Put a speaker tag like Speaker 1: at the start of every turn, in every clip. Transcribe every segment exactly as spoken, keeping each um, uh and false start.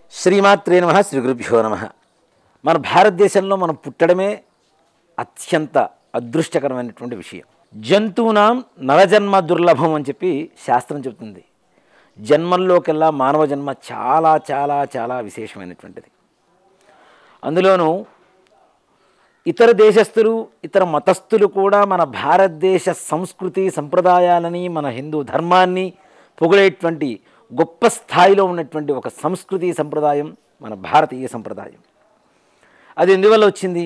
Speaker 1: శ్రీమాత్రే నమః శ్రీ గురుభ్యో నమః. మన భారతదేశంలో మనం పుట్టడమే అత్యంత అదృష్టకరమైనటువంటి విషయం. జంతువునాం నరజన్మ దుర్లభం అని చెప్పి శాస్త్రం చెబుతుంది. జన్మల్లోకెల్లా మానవ జన్మ చాలా చాలా చాలా విశేషమైనటువంటిది. అందులోనూ ఇతర దేశస్థులు ఇతర మతస్థులు కూడా మన భారతదేశ సంస్కృతి సంప్రదాయాలని మన హిందూ ధర్మాన్ని పొగిడేటువంటి గొప్ప స్థాయిలో ఉన్నటువంటి ఒక సంస్కృతి సంప్రదాయం మన భారతీయ సంప్రదాయం. అది ఎందువల్ల వచ్చింది?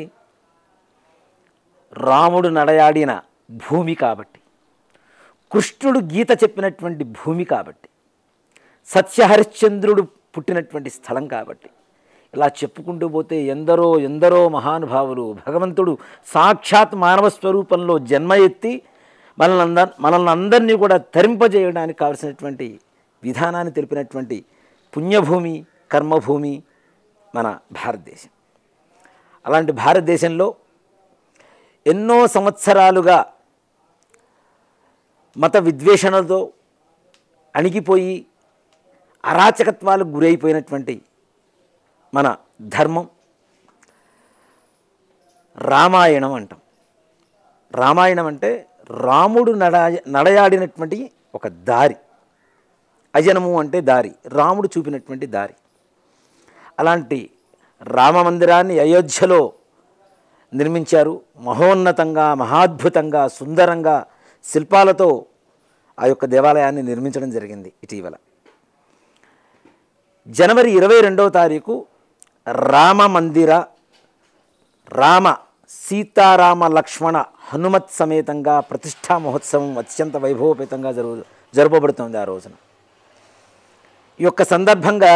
Speaker 1: రాముడు నడయాడిన భూమి కాబట్టి, కృష్ణుడు గీత చెప్పినటువంటి భూమి కాబట్టి, సత్యహరిశ్చంద్రుడు పుట్టినటువంటి స్థలం కాబట్టి, ఇలా చెప్పుకుంటూ పోతే ఎందరో ఎందరో మహానుభావులు భగవంతుడు సాక్షాత్ మానవ స్వరూపంలో జన్మ ఎత్తి మనల్ని అంద మనల్ని అందరినీ కూడా తరింపజేయడానికి కావలసినటువంటి విధానాన్ని తెలిపినటువంటి పుణ్యభూమి కర్మభూమి మన భారతదేశం. అలాంటి భారతదేశంలో ఎన్నో సంవత్సరాలుగా మత విద్వేషణలతో అణిగిపోయి అరాచకత్వాలకు గురైపోయినటువంటి మన ధర్మం రామాయణం అంటాం. రామాయణం అంటే రాముడు నడ నడయాడినటువంటి ఒక దారి. అజనము అంటే దారి, రాముడు చూపినటువంటి దారి. అలాంటి రామ మందిరాన్ని అయోధ్యలో నిర్మించారు. మహోన్నతంగా మహాద్భుతంగా సుందరంగా శిల్పాలతో ఆ యొక్క దేవాలయాన్ని నిర్మించడం జరిగింది. ఇటీవల జనవరి ఇరవై రెండవ తారీఖు రామ మందిర రామ సీతారామ లక్ష్మణ హనుమత్ సమేతంగా ప్రతిష్టా మహోత్సవం అత్యంత వైభవపేతంగా జరుగు జరపబడుతుంది. ఆ రోజున ఈ యొక్క సందర్భంగా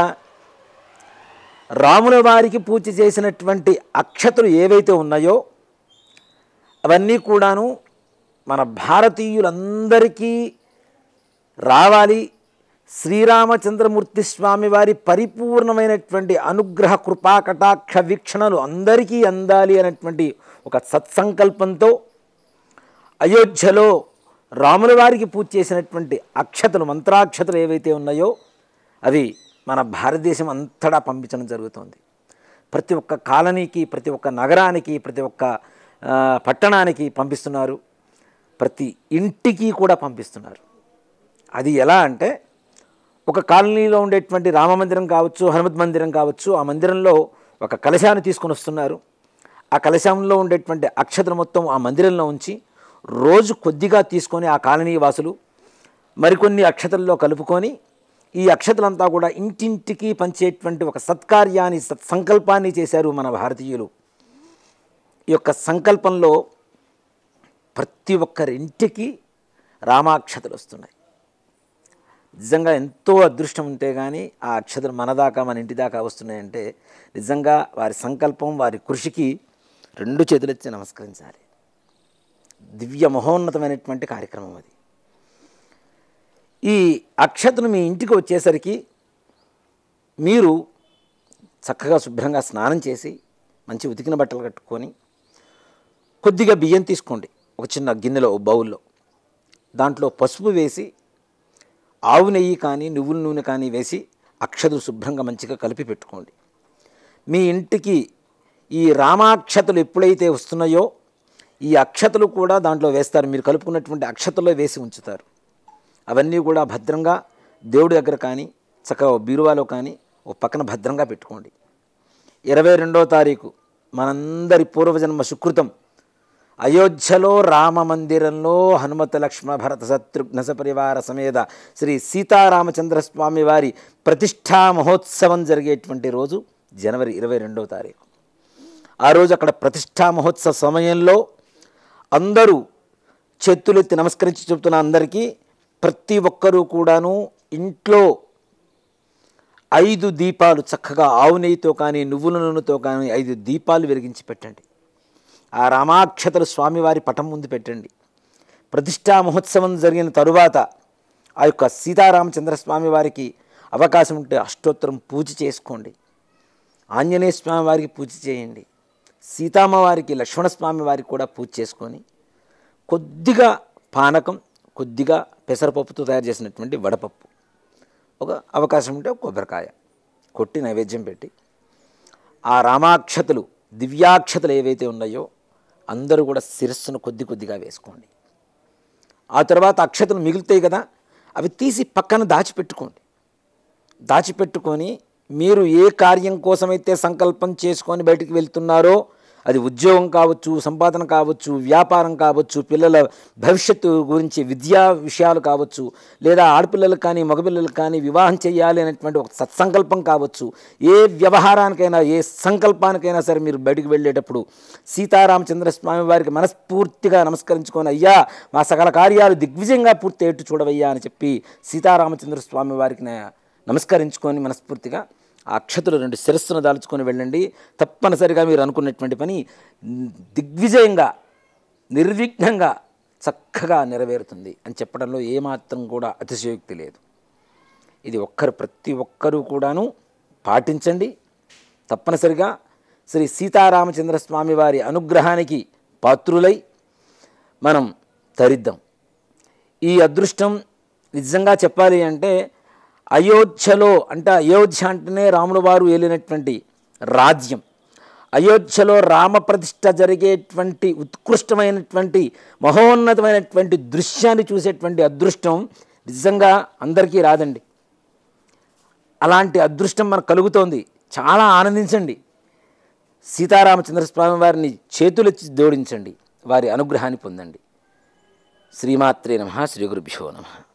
Speaker 1: రాముల వారికి పూజ చేసినటువంటి అక్షతలు ఏవైతే ఉన్నాయో అవన్నీ కూడాను మన భారతీయులందరికీ రావాలి. శ్రీరామచంద్రమూర్తి స్వామి వారి పరిపూర్ణమైనటువంటి అనుగ్రహ కృపా కటాక్ష వీక్షణలు అందరికీ అందాలి అనేటువంటి ఒక సత్సంకల్పంతో అయోధ్యలో రాముల వారికి పూజ చేసినటువంటి అక్షతలు మంత్రాక్షతలు ఏవైతే ఉన్నాయో అవి మన భారతదేశం అంతటా పంపించడం జరుగుతుంది. ప్రతి ఒక్క కాలనీకి ప్రతి ఒక్క నగరానికి ప్రతి ఒక్క పట్టణానికి పంపిస్తున్నారు. ప్రతి ఇంటికి కూడా పంపిస్తున్నారు. అది ఎలా అంటే ఒక కాలనీలో ఉండేటువంటి రామ మందిరం కావచ్చు, హనుమత్ మందిరం కావచ్చు, ఆ మందిరంలో ఒక కలశాన్ని తీసుకొని వస్తున్నారు. ఆ కలశంలో ఉండేటువంటి అక్షతలు మొత్తం ఆ మందిరంలో ఉంచి రోజు కొద్దిగా తీసుకొని ఆ కాలనీ వాసులు మరికొన్ని అక్షతల్లో కలుపుకొని ఈ అక్షతలంతా కూడా ఇంటింటికి పంచేటువంటి ఒక సత్కార్యాన్ని సత్సంకల్పాన్ని చేశారు మన భారతీయులు. ఈ యొక్క సంకల్పంలో ప్రతి ఒక్కరింటికి రామాక్షతలు వస్తున్నాయి. నిజంగా ఎంతో అదృష్టం ఉంటే కానీ ఆ అక్షతలు మన దాకా మన ఇంటి దాకా వస్తున్నాయంటే నిజంగా వారి సంకల్పం వారి కృషికి రెండు చేతులెత్తి నమస్కరించాలి. దివ్య మహోన్నతమైనటువంటి కార్యక్రమం అది. ఈ అక్షతలు మీ ఇంటికి వచ్చేసరికి మీరు చక్కగా శుభ్రంగా స్నానం చేసి మంచి ఉతికిన బట్టలు కట్టుకొని కొద్దిగా బియ్యం తీసుకోండి. ఒక చిన్న గిన్నెలో బౌల్లో దాంట్లో పసుపు వేసి ఆవు నెయ్యి కానీ నువ్వుల నూనె కానీ వేసి అక్షతలు శుభ్రంగా మంచిగా కలిపి పెట్టుకోండి. మీ ఇంటికి ఈ రామాక్షతలు ఎప్పుడైతే వస్తున్నాయో ఈ అక్షతలు కూడా దాంట్లో వేస్తారు. మీరు కలుపుకున్నటువంటి అక్షతల్లో వేసి ఉంచుతారు. అవన్నీ కూడా భద్రంగా దేవుడి దగ్గర కానీ చక్కగా బీరువాలో కానీ ఓ పక్కన భద్రంగా పెట్టుకోండి. ఇరవై రెండవ తారీఖు మనందరి పూర్వజన్మ సుకృతం అయోధ్యలో రామ మందిరంలో హనుమత లక్ష్మణ భరత శత్రుఘ్న సపరివార సమేత శ్రీ సీతారామచంద్ర స్వామి వారి ప్రతిష్టా మహోత్సవం జరిగేటువంటి రోజు జనవరి ఇరవై రెండవ తారీఖు. ఆ రోజు అక్కడ ప్రతిష్టా మహోత్సవ సమయంలో అందరూ చేతులెత్తి నమస్కరించి చెబుతున్న అందరికీ ప్రతి ఒక్కరూ కూడాను ఇంట్లో ఐదు దీపాలు చక్కగా ఆవు నెయ్యితో కానీ నువ్వుల నూనెతో కానీ ఐదు దీపాలు వెలిగించి పెట్టండి. ఆ రామాక్షతలు స్వామివారి పటం ముందు పెట్టండి. ప్రతిష్టా మహోత్సవం జరిగిన తరువాత ఆ యొక్క సీతారామచంద్రస్వామి వారికి అవకాశం ఉంటే అష్టోత్తరం పూజ చేసుకోండి. ఆంజనేయ స్వామి వారికి పూజ చేయండి. సీతామ్మవారికి లక్ష్మణస్వామి వారికి కూడా పూజ చేసుకొని కొద్దిగా పానకం కొద్దిగా పెసరపప్పుతో తయారు చేసినటువంటి వడపప్పు ఒక అవకాశం ఉంటే కొబ్బరికాయ కొట్టి నైవేద్యం పెట్టి ఆ రామాక్షతలు దివ్యాక్షతలు ఏవైతే ఉన్నాయో అందరూ కూడా శిరస్సును కొద్ది కొద్దిగా వేసుకోండి. ఆ తర్వాత అక్షతలు మిగులుతాయి కదా, అవి తీసి పక్కన దాచిపెట్టుకోండి. దాచిపెట్టుకొని మీరు ఏ కార్యం కోసమైతే సంకల్పం చేసుకొని బయటికి వెళ్తున్నారో, అది ఉద్యోగం కావచ్చు, సంపాదన కావచ్చు, వ్యాపారం కావచ్చు, పిల్లల భవిష్యత్తు గురించి విద్యా విషయాలు కావచ్చు, లేదా ఆడపిల్లలకు కానీ మగపిల్లలకు కానీ వివాహం చేయాలి అనేటువంటి ఒక సత్సంకల్పం కావచ్చు, ఏ వ్యవహారానికైనా ఏ సంకల్పానికైనా సరే మీరు బయటికి వెళ్ళేటప్పుడు సీతారామచంద్ర స్వామి వారికి మనస్ఫూర్తిగా నమస్కరించుకొని, అయ్యా మా సకల కార్యాలు దిగ్విజయంగా పూర్తయ్యేట్టు చూడవయ్యా అని చెప్పి సీతారామచంద్ర స్వామి వారికి నమస్కరించుకొని మనస్ఫూర్తిగా ఆ అక్షతులు రెండు శిరస్సును దాల్చుకొని వెళ్ళండి. తప్పనిసరిగా మీరు అనుకున్నటువంటి పని దిగ్విజయంగా నిర్విఘ్నంగా చక్కగా నెరవేరుతుంది అని చెప్పడంలో ఏమాత్రం కూడా అతిశయోక్తి లేదు. ఇది ఒక్కరు ప్రతి ఒక్కరూ కూడాను పాటించండి. తప్పనిసరిగా శ్రీ సీతారామచంద్ర స్వామి వారి అనుగ్రహానికి పాత్రులై మనం తరిద్దాం. ఈ అదృష్టం నిజంగా చెప్పాలి అంటే అయోధ్యలో, అంటే అయోధ్య అంటేనే రాముల వారు ఏలినటువంటి రాజ్యం. అయోధ్యలో రామప్రతిష్ఠ జరిగేటువంటి ఉత్కృష్టమైనటువంటి మహోన్నతమైనటువంటి దృశ్యాన్ని చూసేటువంటి అదృష్టం నిజంగా అందరికీ రాదండి. అలాంటి అదృష్టం మనకు కలుగుతోంది. చాలా ఆనందించండి. సీతారామచంద్ర స్వామి వారిని చేతులెత్తి జోడించండి, వారి అనుగ్రహాన్ని పొందండి. శ్రీమాత్రే నమః. శ్రీ గురుభ్యో నమః.